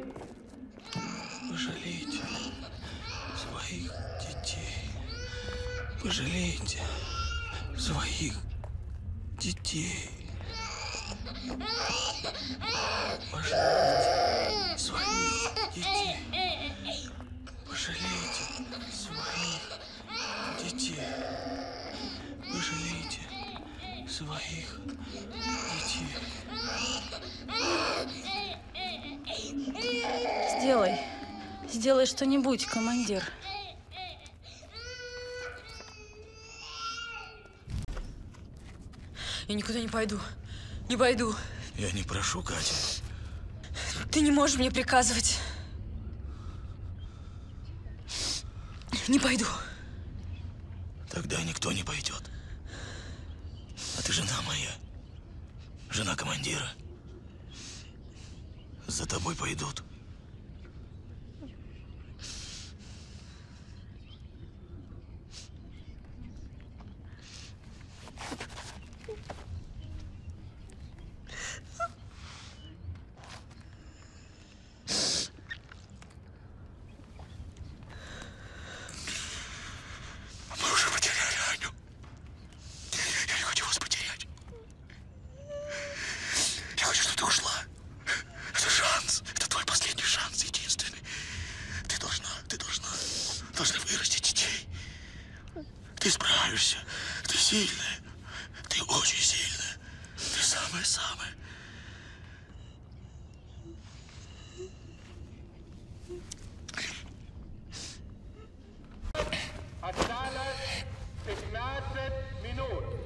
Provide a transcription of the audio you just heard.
Пожалейте своих детей. Пожалейте своих детей. Пожалейте своих детей. Пожалейте своих детей. Пожалейте своих детей. Сделай что-нибудь, командир. Я никуда не пойду. Не пойду. Я не прошу, Катя. Ты не можешь мне приказывать. Не пойду. Тогда никто не пойдет. А ты жена моя. Жена командира. За тобой пойдут. Мы уже потеряли Аню. Я не хочу вас потерять. Я хочу, чтобы ты ушла. Это шанс. Это твой последний шанс, единственный. Ты должна вырастить детей. Ты справишься. Ты сильная. Ты очень сильная. Ты самая-самая. Осталось 15 минут.